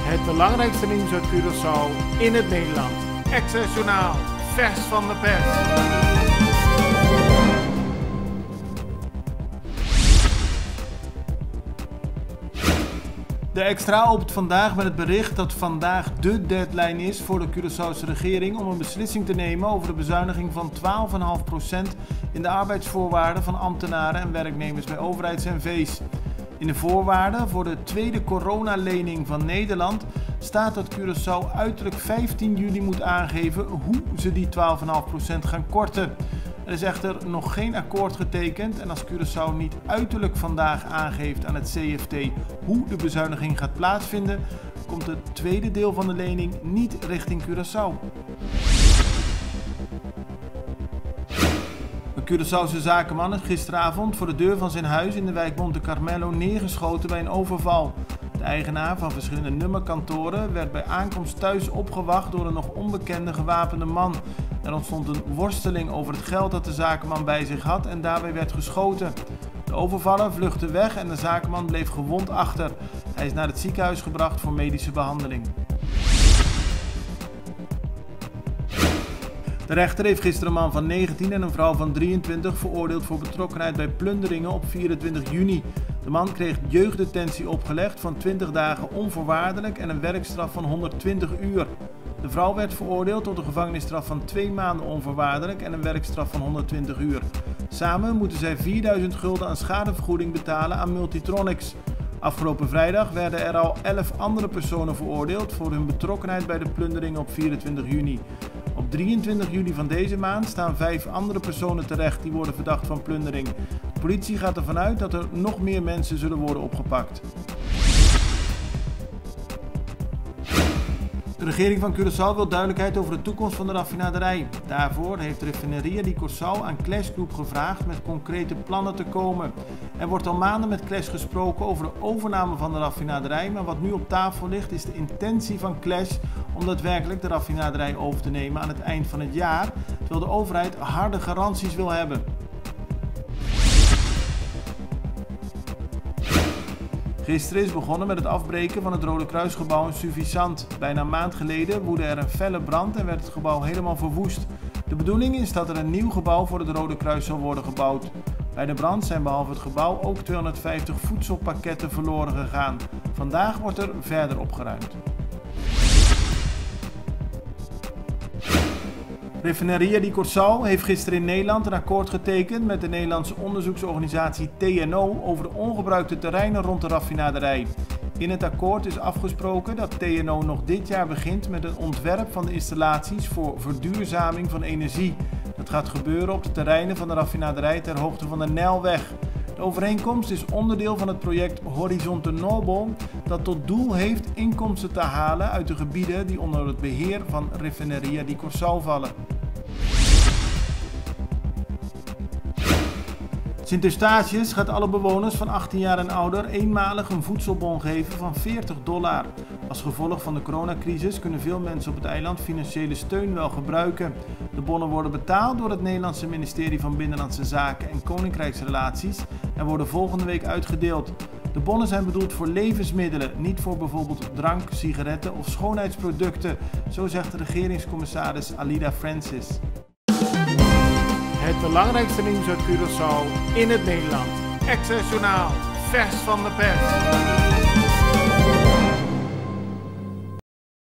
Het belangrijkste nieuws uit Curaçao in het Nederland. Access Journaal, vers van de pers. De Extra opent vandaag met het bericht dat vandaag de deadline is voor de Curaçaose regering om een beslissing te nemen over de bezuiniging van 12,5% in de arbeidsvoorwaarden van ambtenaren en werknemers bij overheids-NV's. In de voorwaarden voor de tweede coronalening van Nederland staat dat Curaçao uiterlijk 15 juli moet aangeven hoe ze die 12,5% gaan korten. Er is echter nog geen akkoord getekend en als Curaçao niet uiterlijk vandaag aangeeft aan het CFT hoe de bezuiniging gaat plaatsvinden, komt het tweede deel van de lening niet richting Curaçao. Een Curaçaose zakenman is gisteravond voor de deur van zijn huis in de wijk Monte Carmelo neergeschoten bij een overval. De eigenaar van verschillende nummerkantoren werd bij aankomst thuis opgewacht door een nog onbekende gewapende man. Er ontstond een worsteling over het geld dat de zakenman bij zich had en daarbij werd geschoten. De overvaller vluchtte weg en de zakenman bleef gewond achter. Hij is naar het ziekenhuis gebracht voor medische behandeling. De rechter heeft gisteren een man van 19 en een vrouw van 23 veroordeeld voor betrokkenheid bij plunderingen op 24 juni. De man kreeg jeugddetentie opgelegd van 20 dagen onvoorwaardelijk en een werkstraf van 120 uur. De vrouw werd veroordeeld tot een gevangenisstraf van 2 maanden onvoorwaardelijk en een werkstraf van 120 uur. Samen moeten zij 4000 gulden aan schadevergoeding betalen aan Multitronics. Afgelopen vrijdag werden er al 11 andere personen veroordeeld voor hun betrokkenheid bij de plunderingen op 24 juni. Op 23 juli van deze maand staan 5 andere personen terecht die worden verdacht van plundering. De politie gaat ervan uit dat er nog meer mensen zullen worden opgepakt. De regering van Curaçao wil duidelijkheid over de toekomst van de raffinaderij. Daarvoor heeft Refineria di Curaçao aan Clash Group gevraagd met concrete plannen te komen. Er wordt al maanden met Clash gesproken over de overname van de raffinaderij, maar wat nu op tafel ligt is de intentie van Clash om daadwerkelijk de raffinaderij over te nemen aan het eind van het jaar, terwijl de overheid harde garanties wil hebben. Gisteren is begonnen met het afbreken van het Rode Kruisgebouw in Suffisant. Bijna een maand geleden woedde er een felle brand en werd het gebouw helemaal verwoest. De bedoeling is dat er een nieuw gebouw voor het Rode Kruis zal worden gebouwd. Bij de brand zijn behalve het gebouw ook 250 voedselpakketten verloren gegaan. Vandaag wordt er verder opgeruimd. Refineria di Curaçao heeft gisteren in Nederland een akkoord getekend met de Nederlandse onderzoeksorganisatie TNO over de ongebruikte terreinen rond de raffinaderij. In het akkoord is afgesproken dat TNO nog dit jaar begint met een ontwerp van de installaties voor verduurzaming van energie. Dat gaat gebeuren op de terreinen van de raffinaderij ter hoogte van de Nijlweg. De overeenkomst is onderdeel van het project Horizonte Noble, dat tot doel heeft inkomsten te halen uit de gebieden die onder het beheer van Refineria di Curaçao vallen. Sint Eustatius gaat alle bewoners van 18 jaar en ouder eenmalig een voedselbon geven van $40. Als gevolg van de coronacrisis kunnen veel mensen op het eiland financiële steun wel gebruiken. De bonnen worden betaald door het Nederlandse ministerie van Binnenlandse Zaken en Koninkrijksrelaties en worden volgende week uitgedeeld. De bonnen zijn bedoeld voor levensmiddelen, niet voor bijvoorbeeld drank, sigaretten of schoonheidsproducten, zo zegt de regeringscommissaris Alida Francis. Het belangrijkste nieuws uit Curaçao in het Nederland. Access Journaal, vers van de pers.